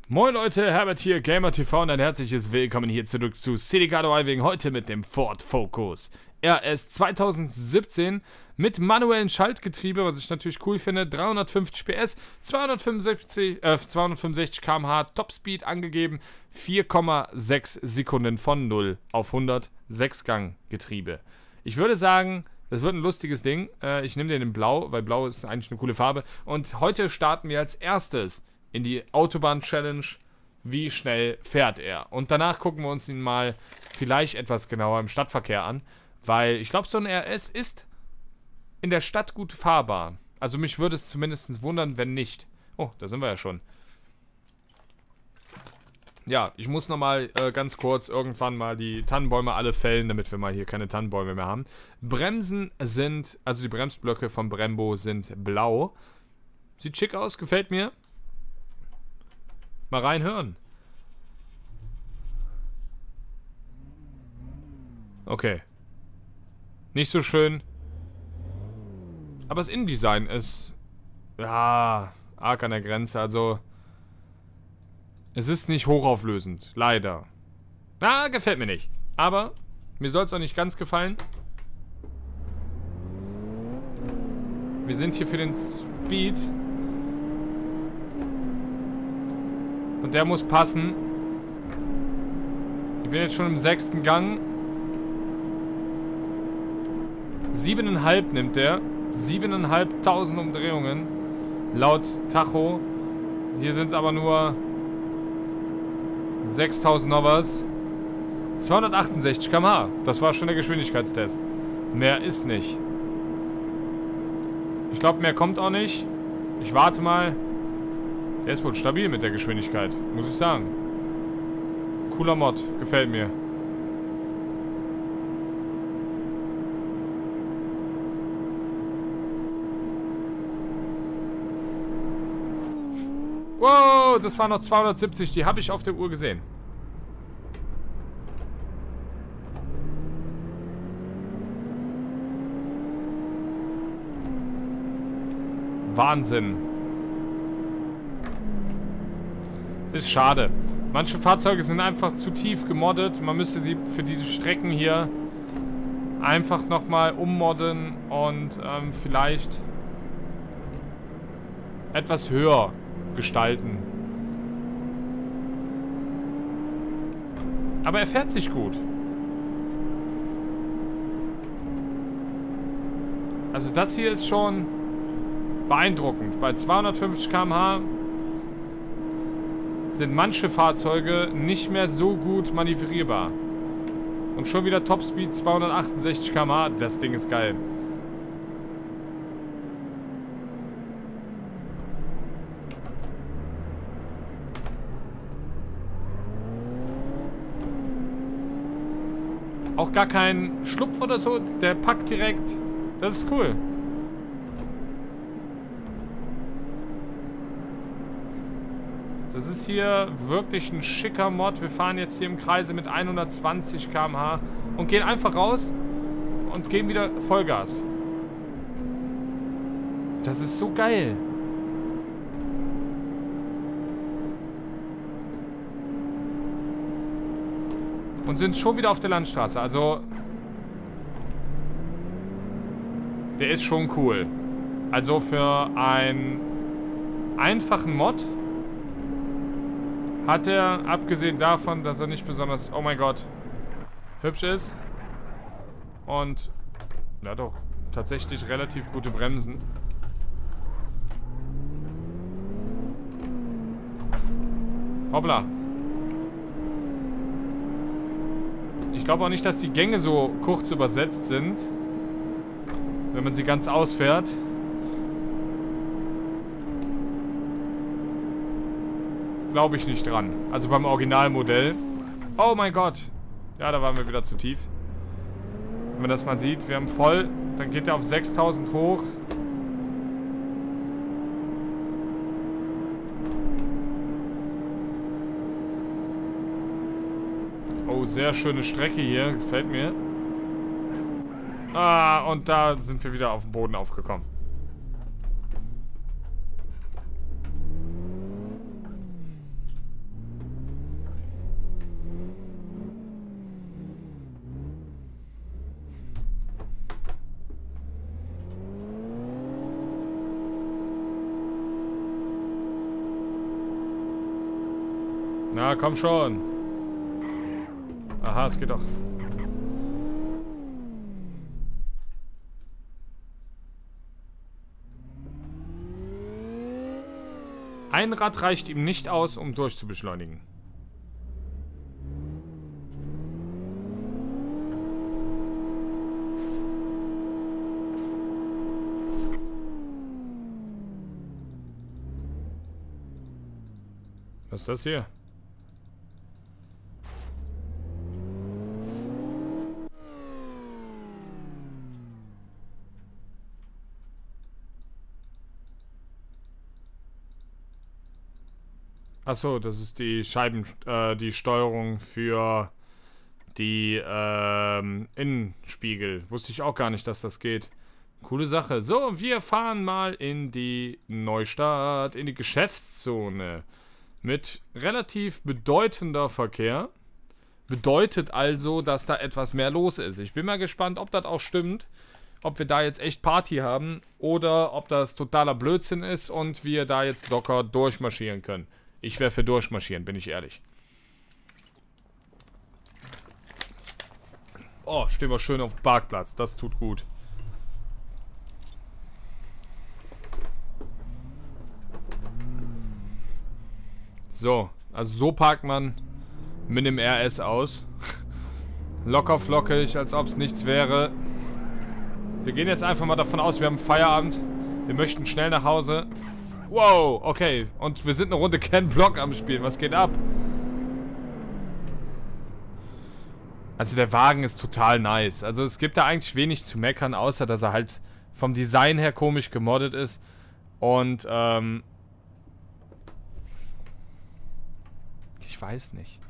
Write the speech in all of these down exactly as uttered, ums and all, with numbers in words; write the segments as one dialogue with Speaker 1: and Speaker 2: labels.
Speaker 1: Moin Leute, Herbert hier, GamerTV und ein herzliches Willkommen hier zurück zu City Car Driving, heute mit dem Ford Focus R S zweitausendsiebzehn mit manuellem Schaltgetriebe, was ich natürlich cool finde, dreihundertfünfzig P S, zweihundertfünfundsechzig, äh, zweihundertfünfundsechzig Kilometer pro Stunde, Topspeed angegeben, vier Komma sechs Sekunden von null auf hundert, Sechsgang-Getriebe. Ich würde sagen, das wird ein lustiges Ding, äh, ich nehme den in Blau, weil Blau ist eigentlich eine coole Farbe und heute starten wir als erstes in die Autobahn-Challenge, wie schnell fährt er. Und danach gucken wir uns ihn mal vielleicht etwas genauer im Stadtverkehr an, weil ich glaube, so ein R S ist in der Stadt gut fahrbar. Also mich würde es zumindest wundern, wenn nicht. Oh, da sind wir ja schon. Ja, ich muss nochmal äh, ganz kurz irgendwann mal die Tannenbäume alle fällen, damit wir mal hier keine Tannenbäume mehr haben. Bremsen sind, also die Bremsblöcke vom Brembo sind blau. Sieht schick aus, gefällt mir. Mal reinhören. Okay. Nicht so schön. Aber das Innendesign ist... Ja, arg an der Grenze. Also... Es ist nicht hochauflösend. Leider. Na, gefällt mir nicht. Aber mir soll es auch nicht ganz gefallen. Wir sind hier für den Speed... Und der muss passen. Ich bin jetzt schon im sechsten Gang. Siebeneinhalb nimmt der. Siebeneinhalbtausend Umdrehungen. Laut Tacho. Hier sind es aber nur sechstausend noch was. zweihundertachtundsechzig Kilometer pro Stunde. Das war schon der Geschwindigkeitstest. Mehr ist nicht. Ich glaube, mehr kommt auch nicht. Ich warte mal. Der ist wohl stabil mit der Geschwindigkeit, muss ich sagen. Cooler Mod, gefällt mir. Wow, das waren noch zweihundertsiebzig, die habe ich auf der Uhr gesehen. Wahnsinn. Ist schade. Manche Fahrzeuge sind einfach zu tief gemoddet. Man müsste sie für diese Strecken hier einfach nochmal ummodden und ähm, vielleicht etwas höher gestalten. Aber er fährt sich gut. Also das hier ist schon beeindruckend. Bei zweihundertfünfzig Kilometer pro Stunde sind manche Fahrzeuge nicht mehr so gut manövrierbar. Und schon wieder Topspeed zweihundertachtundsechzig Kilometer pro Stunde. Das Ding ist geil. Auch gar kein Schlupf oder so. Der packt direkt. Das ist cool. Das ist hier wirklich ein schicker Mod. Wir fahren jetzt hier im Kreise mit hundertzwanzig Kilometer pro Stunde und gehen einfach raus und geben wieder Vollgas. Das ist so geil. Und sind schon wieder auf der Landstraße. Also, der ist schon cool. Also für einen einfachen Mod hat er, abgesehen davon, dass er nicht besonders, oh mein Gott, hübsch ist. Und er hat auch tatsächlich relativ gute Bremsen. Hoppla. Ich glaube auch nicht, dass die Gänge so kurz übersetzt sind, wenn man sie ganz ausfährt. Glaube ich nicht dran. Also beim Originalmodell. Oh mein Gott. Ja, da waren wir wieder zu tief. Wenn man das mal sieht, wir haben voll. Dann geht er auf sechstausend hoch. Oh, sehr schöne Strecke hier. Gefällt mir. Ah, und da sind wir wieder auf den Boden aufgekommen. Na, komm schon. Aha, es geht doch. Ein Rad reicht ihm nicht aus, um durchzubeschleunigen. Was ist das hier? Achso, das ist die Scheiben, äh, die Steuerung für die ähm, Innenspiegel. Wusste ich auch gar nicht, dass das geht. Coole Sache. So, wir fahren mal in die Neustadt, in die Geschäftszone. Mit relativ bedeutender Verkehr. Bedeutet also, dass da etwas mehr los ist. Ich bin mal gespannt, ob das auch stimmt. Ob wir da jetzt echt Party haben oder ob das totaler Blödsinn ist und wir da jetzt locker durchmarschieren können. Ich wäre für durchmarschieren, bin ich ehrlich. Oh, stehen wir schön auf dem Parkplatz. Das tut gut. So, also so parkt man mit dem R S aus. Locker flockig, als ob es nichts wäre. Wir gehen jetzt einfach mal davon aus, wir haben Feierabend. Wir möchten schnell nach Hause. Wow, okay. Und wir sind eine Runde Ken Block am Spielen. Was geht ab? Also der Wagen ist total nice. Also es gibt da eigentlich wenig zu meckern, außer dass er halt vom Design her komisch gemoddet ist. Und, ähm... ich weiß nicht.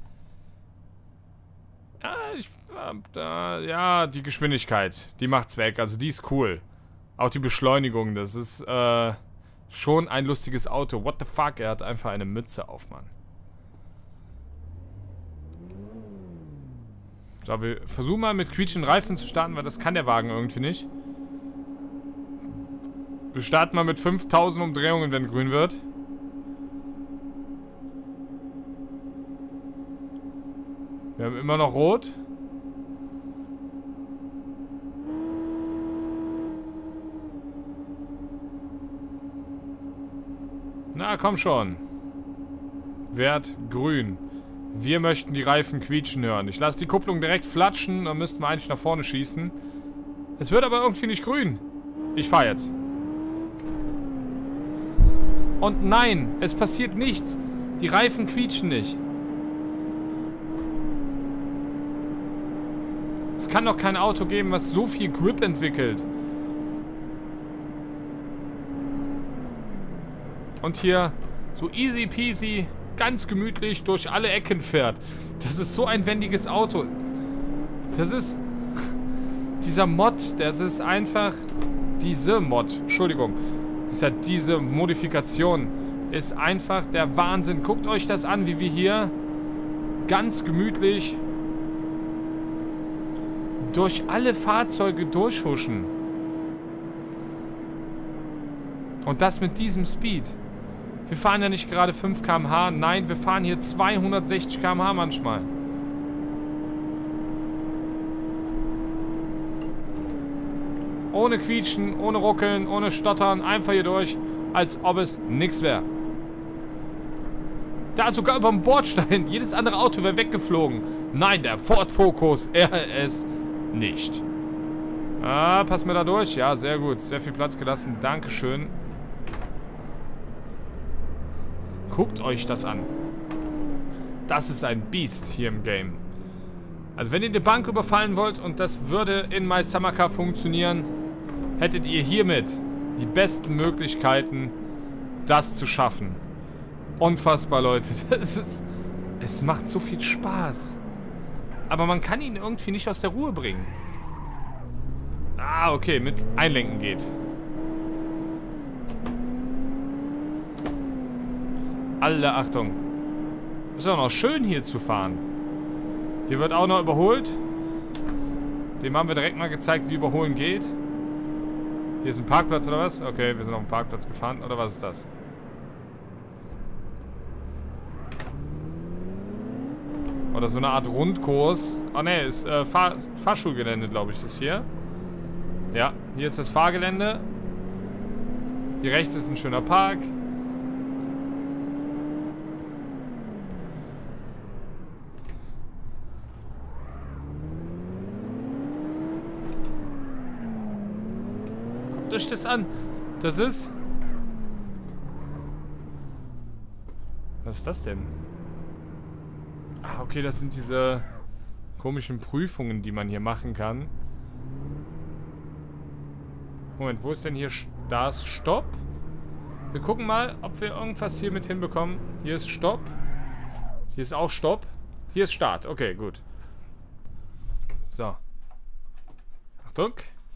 Speaker 1: Ja, ich, äh, ja, die Geschwindigkeit, die macht's weg. Also die ist cool. Auch die Beschleunigung, das ist äh, schon ein lustiges Auto. What the fuck, er hat einfach eine Mütze auf, Mann. So, wir versuchen mal mit quietschenden Reifen zu starten, weil das kann der Wagen irgendwie nicht. Wir starten mal mit fünftausend Umdrehungen, wenn grün wird. Wir haben immer noch rot. Na, komm schon. Werd grün. Wir möchten die Reifen quietschen hören. Ich lasse die Kupplung direkt flatschen, dann müssten wir eigentlich nach vorne schießen. Es wird aber irgendwie nicht grün. Ich fahre jetzt. Und nein, es passiert nichts. Die Reifen quietschen nicht. Es kann doch kein Auto geben, was so viel Grip entwickelt. Und hier so easy peasy, ganz gemütlich durch alle Ecken fährt. Das ist so ein wendiges Auto. Das ist... dieser Mod, das ist einfach... Diese Mod, Entschuldigung. Ist ja diese Modifikation. Ist einfach der Wahnsinn. Guckt euch das an, wie wir hier ganz gemütlich durch alle Fahrzeuge durchhuschen. Und das mit diesem Speed. Wir fahren ja nicht gerade fünf Kilometer pro Stunde. Nein, wir fahren hier zweihundertsechzig Kilometer pro Stunde manchmal. Ohne quietschen, ohne ruckeln, ohne stottern. Einfach hier durch, als ob es nichts wäre. Da sogar über dem Bordstein. Jedes andere Auto wäre weggeflogen. Nein, der Ford Focus R S nicht. Ah, passen wir da durch? Ja, sehr gut. Sehr viel Platz gelassen. Dankeschön. Guckt euch das an. Das ist ein Biest hier im Game. Also wenn ihr eine Bank überfallen wollt und das würde in My Summer Car funktionieren, hättet ihr hiermit die besten Möglichkeiten, das zu schaffen. Unfassbar, Leute. Das ist, es macht so viel Spaß. Aber man kann ihn irgendwie nicht aus der Ruhe bringen. Ah, okay, mit Einlenken geht. Alle Achtung. Ist auch noch schön hier zu fahren. Hier wird auch noch überholt. Dem haben wir direkt mal gezeigt, wie überholen geht. Hier ist ein Parkplatz oder was? Okay, wir sind auf dem Parkplatz gefahren. Oder was ist das? Oder so eine Art Rundkurs. Ah ne, ist äh, Fahr Fahrschulgelände, glaube ich, das hier. Ja, hier ist das Fahrgelände. Hier rechts ist ein schöner Park. Guckt euch das an. Das ist... Was ist das denn? Ah, okay, das sind diese komischen Prüfungen, die man hier machen kann. Moment, wo ist denn hier... Da ist Stopp. Wir gucken mal, ob wir irgendwas hier mit hinbekommen. Hier ist Stopp. Hier ist auch Stopp. Hier ist Start. Okay, gut. So. Achtung.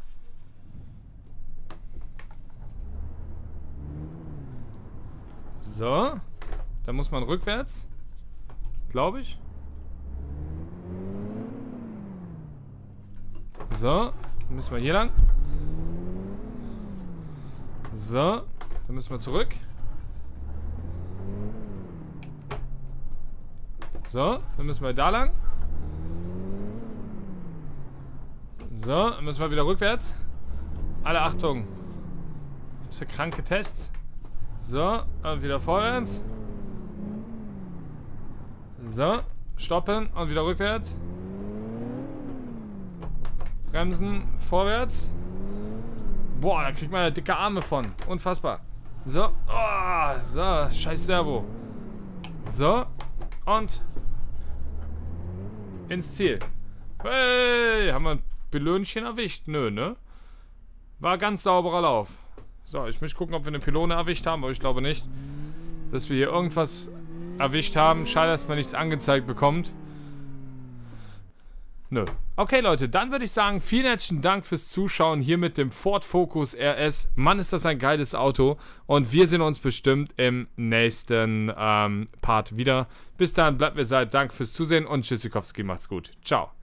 Speaker 1: So. Da muss man rückwärts. Glaube ich. So. Dann müssen wir hier lang. So. Dann müssen wir zurück. So. Dann müssen wir da lang. So. Dann müssen wir wieder rückwärts. Alle Achtung. Was ist das für kranke Tests? So. Und wieder vorwärts. So, stoppen und wieder rückwärts. Bremsen, vorwärts. Boah, da kriegt man ja dicke Arme von. Unfassbar. So, oh, so, scheiß Servo. So, und ins Ziel. Hey, haben wir ein Pylönchen erwischt? Nö, ne? War ganz sauberer Lauf. So, ich möchte gucken, ob wir eine Pylone erwischt haben, aber ich glaube nicht, dass wir hier irgendwas erwischt haben. Schade, dass man nichts angezeigt bekommt. Nö. Okay, Leute, dann würde ich sagen, vielen herzlichen Dank fürs Zuschauen hier mit dem Ford Focus R S. Mann, ist das ein geiles Auto. Und wir sehen uns bestimmt im nächsten ähm, Part wieder. Bis dahin, bleibt mir seid. Danke fürs Zusehen und Tschüssikowski, macht's gut. Ciao.